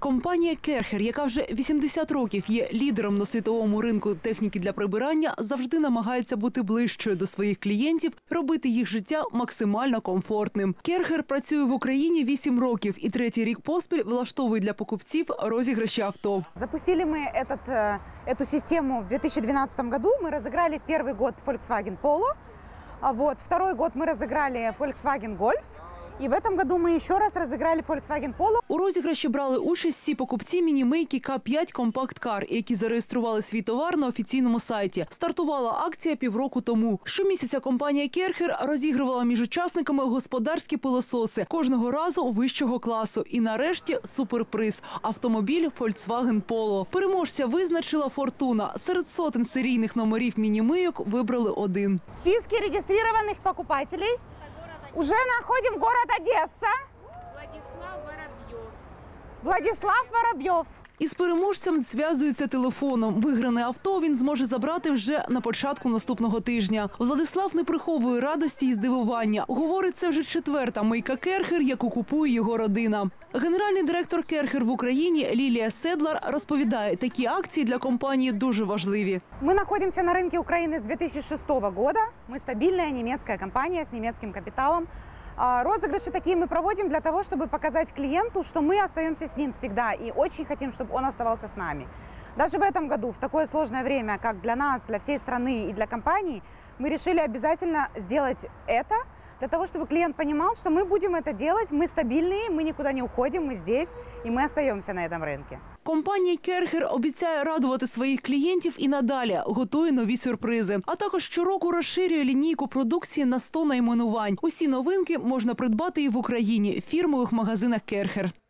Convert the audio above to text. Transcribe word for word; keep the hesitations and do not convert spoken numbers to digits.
Компанія Керхер, яка вже вісімдесят років є лідером на світовому ринку техніки для прибирання, завжди намагається бути ближчою до своїх клієнтів, робити їх життя максимально комфортним. Керхер працює в Україні вісім років і третій рік поспіль влаштовує для покупців розіграші авто. Запустили мы этот, эту систему в две тысячи двенадцатом году. Мы разыграли в первый год Volkswagen Polo, а вот второй год мы разыграли Volkswagen Golf. І в цьому році ми ще раз розіграли Volkswagen Polo. У розіграші брали участь всі покупці мінімейки К п'ять Compact Car, які зареєстрували свій товар на офіційному сайті. Стартувала акція півроку тому. Щомісяця компанія Керхер розігрувала між учасниками господарські пилососи, кожного разу вищого класу. І нарешті суперприз – автомобіль Volkswagen Polo. Переможця визначила фортуна. Серед сотень серійних номерів мінімийок вибрали один. В списке регистрированных покупателей уже находим город Одесса. Владислав Воробьев. Владислав Воробьев. Із переможцем зв'язується телефоном. Вигране авто він зможе забрати вже на початку наступного тижня. Владислав не приховує радості і здивування. Говорить, це вже четверта мийка Керхер, яку купує його родина. Генеральний директор Керхер в Україні Лілія Седлар розповідає, такі акції для компанії дуже важливі. Мы находимся на рынке Украины с две тысячи шестого года. Мы стабильная немецкая компания с немецким капиталом. Розыгрыши такие мы проводим для того, чтобы показать клиенту, что мы остаемся с ним всегда и очень хотим, чтобы он оставался с нами. Даже в этом году, в такое сложное время, как для нас, для всей страны и для компании, мы решили обязательно сделать это, для того, чтобы клиент понимал, что мы будем это делать, мы стабильные, мы никуда не уходим, мы здесь, и мы остаемся на этом рынке. Компанія Керхер обіцяє радувати своїх клієнтів і надалі, готує нові сюрпризи. А також щороку розширює лінійку продукції на сто найменувань. Усі новинки можна придбати і в Україні в фірмових магазинах Керхер.